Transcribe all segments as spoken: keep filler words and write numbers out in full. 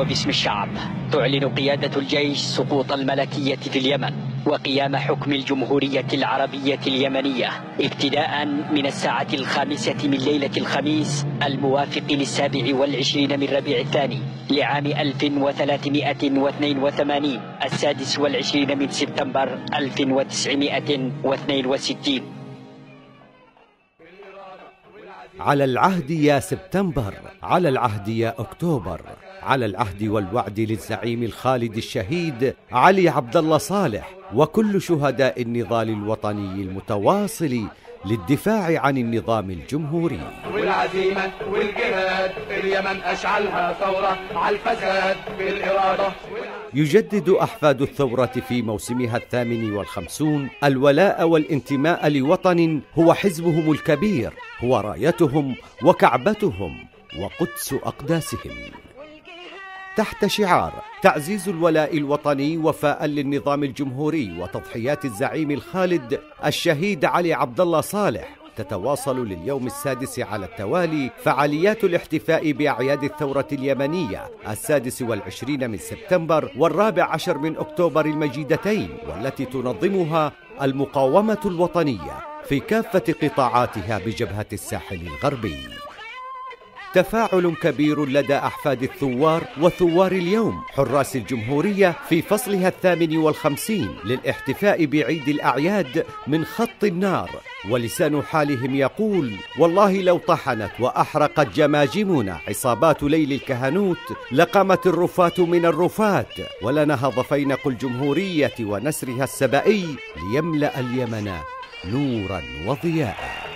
وباسم الشعب تعلن قيادة الجيش سقوط الملكية في اليمن وقيام حكم الجمهورية العربية اليمنية ابتداء من الساعة الخامسة من ليلة الخميس الموافق للسابع والعشرين من ربيع الثاني لعام ألف وثلاثمائة واثنين وثمانين السادس والعشرين من سبتمبر ألف وتسعمائة واثنين وستين. على العهد يا سبتمبر، على العهد يا أكتوبر، على العهد والوعد للزعيم الخالد الشهيد علي عبد الله صالح وكل شهداء النضال الوطني المتواصل للدفاع عن النظام الجمهوري. والعزيمة والجهاد اليمن أشعلها ثورة على الفساد بالإرادة. يجدد أحفاد الثورة في موسمها الثامن والخمسون الولاء والانتماء لوطن هو حزبهم الكبير، هو رايتهم وكعبتهم وقدس أقداسهم. تحت شعار تعزيز الولاء الوطني وفاء للنظام الجمهوري وتضحيات الزعيم الخالد الشهيد علي عبد الله صالح، تتواصل لليوم السادس على التوالي فعاليات الاحتفاء بأعياد الثورة اليمنية السادس والعشرين من سبتمبر والرابع عشر من أكتوبر المجيدتين، والتي تنظمها المقاومة الوطنية في كافة قطاعاتها بجبهة الساحل الغربي. تفاعل كبير لدى أحفاد الثوار وثوار اليوم حراس الجمهورية في فصلها الثامن والخمسين للاحتفاء بعيد الأعياد من خط النار، ولسان حالهم يقول: والله لو طحنت وأحرقت جماجمنا عصابات ليل الكهنوت لقامت الرفات من الرفات ولنهض فينق الجمهورية ونسرها السبائي ليملأ اليمن نورا وضياء.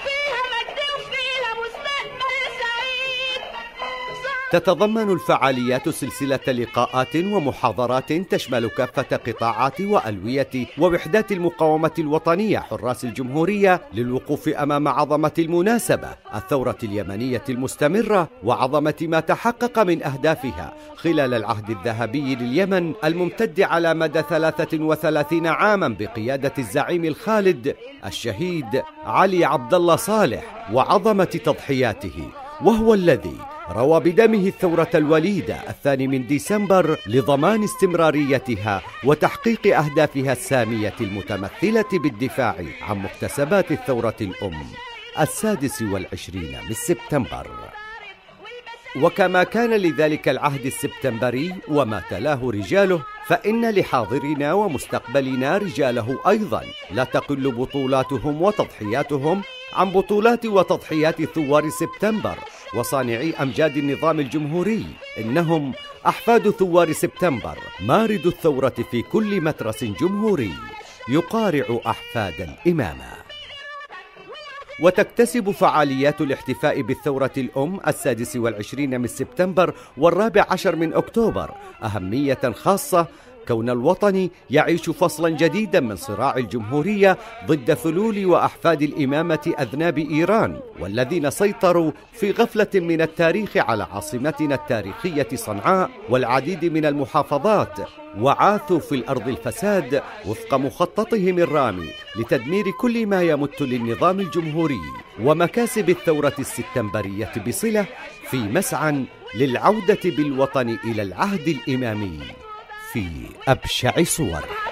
تتضمن الفعاليات سلسلة لقاءات ومحاضرات تشمل كافة قطاعات وألوية ووحدات المقاومة الوطنية حراس الجمهورية للوقوف أمام عظمة المناسبة الثورة اليمنية المستمرة وعظمة ما تحقق من أهدافها خلال العهد الذهبي لليمن الممتد على مدى ثلاثة وثلاثين عاما بقيادة الزعيم الخالد الشهيد علي عبد الله صالح وعظمة تضحياته، وهو الذي روى بدمه الثورة الوليدة الثاني من ديسمبر لضمان استمراريتها وتحقيق أهدافها السامية المتمثلة بالدفاع عن مكتسبات الثورة الأم السادس والعشرين من سبتمبر. وكما كان لذلك العهد السبتمبري وما تلاه رجاله، فإن لحاضرنا ومستقبلنا رجاله أيضا لا تقل بطولاتهم وتضحياتهم عن بطولات وتضحيات ثوار سبتمبر وصانعي أمجاد النظام الجمهوري. إنهم أحفاد ثوار سبتمبر، مارد الثورة في كل مترس جمهوري يقارع أحفاد الإمامة. وتكتسب فعاليات الاحتفاء بالثورة الأم السادس والعشرين من سبتمبر والرابع عشر من أكتوبر أهمية خاصة، كون الوطن يعيش فصلا جديدا من صراع الجمهورية ضد ثلول وأحفاد الإمامة أذناب إيران، والذين سيطروا في غفلة من التاريخ على عاصمتنا التاريخية صنعاء والعديد من المحافظات، وعاثوا في الأرض الفساد وفق مخططهم الرامي لتدمير كل ما يمت للنظام الجمهوري ومكاسب الثورة السبتمبرية بصلة، في مسعى للعودة بالوطن إلى العهد الإمامي في أبشع صور.